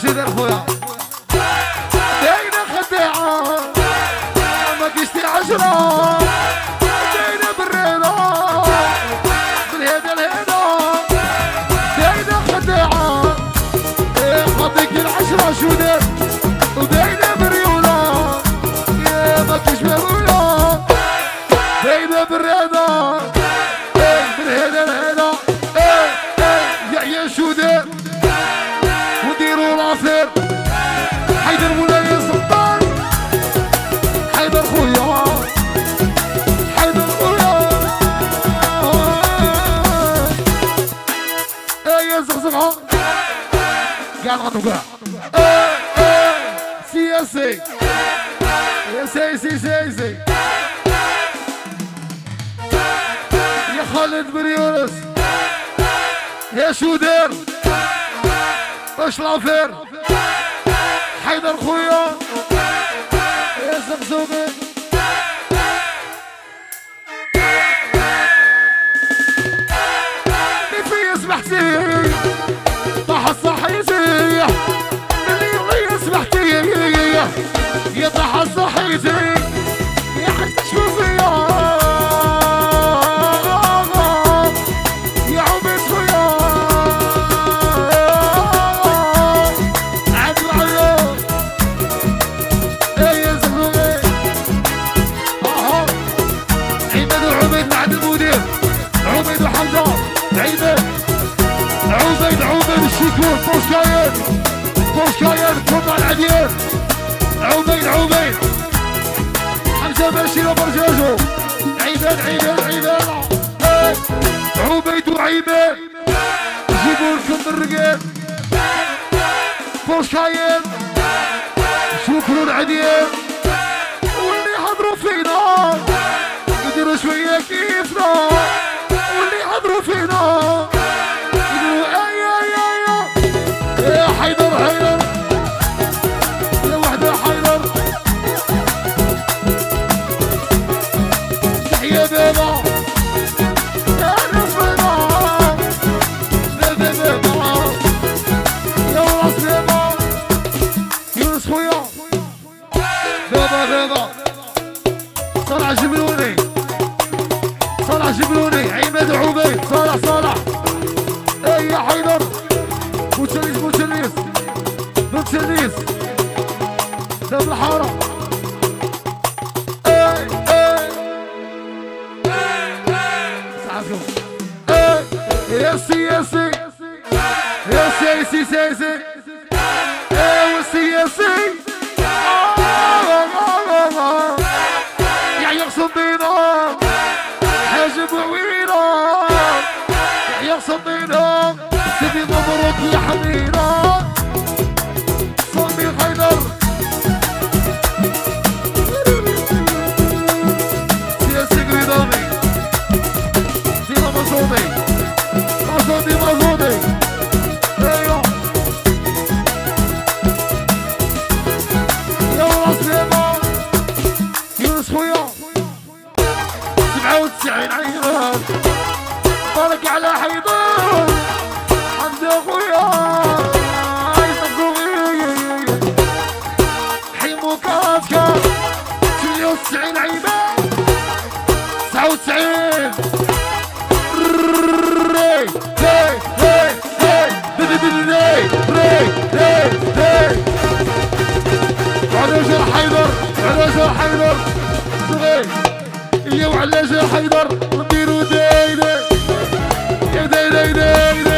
دار خويا داينا خداعة ما كيشتي 10 داينا بالرضا بالهدا الهدا داينا خداعة خاطيك ال10 شو دار وداينا بريولة يا ما كيش بابولا داينا بالرضا بالهدا الهدا يا شو دار وديروا العصير حيدر مولاي سلطان حيدر خويا حيدر خويا يا زغزغها قاعد نغنوا كاع سياسي يا سياسي يا خالد بن يونس يا شو دار واش لافير حيدر خويا يا زغزوغي اللي في يسمحتي طاح الصحيتي اللي يسمحتي يا طاح الصحيتي يا حتى شوف فيا بوشكاير كوطا العديان عوبين حمزة بشير وبرجاجو عيبان عوبيد وعيبان جيبوا لكم الرقاب بوشكاير شكروا العديان واللي حضروا فينا يديروا شوية كيفنا واللي حضروا فينا يا حيدر يا وحدة حيدر تحية بابا يا نصرنا بابا يا وراس بابا يونس خويا بابا صالح جبلوني عماد عبيد صالح يا حيدر بوتشليس داب الحارة سعفكم يا سياسي والسياسي يحيى صدينا حاجب وعوينا يحيى صدينا سيدي مبروك يا حمينا صومي حيدر سياسي قريضاني سينا مصودي ايوه يا وراس بيبا يونس خويا 97 عينات بارك على حيدر حمزة خويا حيمو كاتكا 98 عيبة 99 على حيدر صغير يا وعلى حيدر نديرو دايدي يا دايدي